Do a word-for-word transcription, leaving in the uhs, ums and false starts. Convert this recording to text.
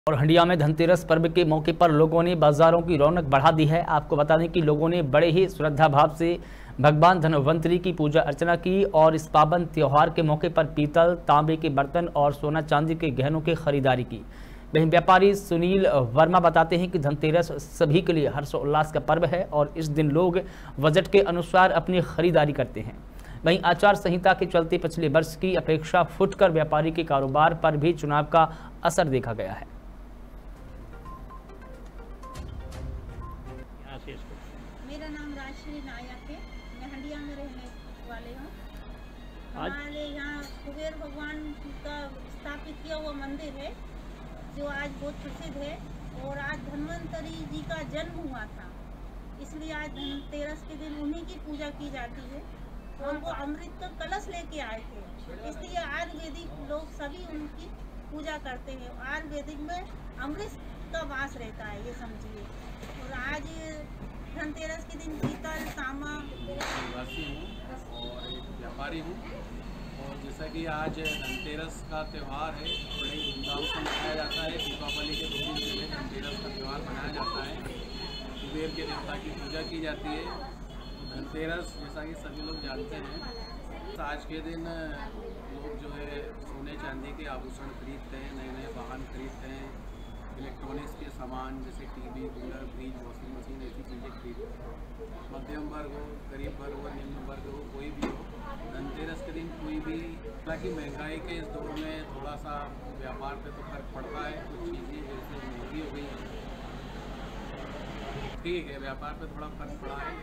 और हंडिया में धनतेरस पर्व के मौके पर लोगों ने बाजारों की रौनक बढ़ा दी है। आपको बता दें कि लोगों ने बड़े ही श्रद्धा भाव से भगवान धन्वंतरी की पूजा अर्चना की और इस पावन त्योहार के मौके पर पीतल, तांबे के बर्तन और सोना चांदी के गहनों की खरीदारी की। वहीं व्यापारी सुनील वर्मा बताते हैं कि धनतेरस सभी के लिए हर्षोल्लास का पर्व है और इस दिन लोग बजट के अनुसार अपनी खरीदारी करते हैं। वहीं आचार संहिता के चलते पिछले वर्ष की अपेक्षा फुटकर व्यापारी के कारोबार पर भी चुनाव का असर देखा गया है। मेरा नाम राजश्री नायक है। मैं हंडिया में रहने वाले हूँ। हमारे यहाँ कुबेर भगवान का स्थापित किया हुआ मंदिर है जो आज बहुत प्रसिद्ध है और आज धन्वंतरी जी का जन्म हुआ था, इसलिए आज धनतेरस के दिन उन्हीं की पूजा की जाती है और वो अमृत का कलश लेके आए थे, इसलिए आयुर्वेदिक लोग सभी उनकी पूजा करते हैं। आयुर्वेदिक में अमृत का वास रहता है, ये समझिए। और आज धनतेरस के दिन पीतल, तांबा निवासी हूँ और एक व्यापारी हूँ। और जैसा कि आज धनतेरस का त्यौहार है, बड़े धूमधाम से मनाया जाता है। दीपावली के दो दिन पहले धनतेरस का त्यौहार मनाया जाता है। कुबेर के देवता की पूजा की जाती है। धनतेरस जैसा कि सभी लोग जानते हैं, आज के दिन लोग जो है सोने चांदी के आभूषण खरीदते हैं, नए नए वाहन खरीदते हैं, इलेक्ट्रॉनिक्स के सामान जैसे TV, cooler, fridge, washing machine ऐसी चीज़ें खरीदते हैं। मध्यम वर्ग हो, गरीब वर्ग हो, निम्न वर्ग हो, कोई भी हो, धनतेरस के दिन कोई भी, हालांकि महंगाई के इस दौर में थोड़ा सा व्यापार पे तो फर्क पड़ता है। कुछ चीज़ें जैसे महंगी हो गई हैं, ठीक है, व्यापार पे थोड़ा फर्क पड़ा है।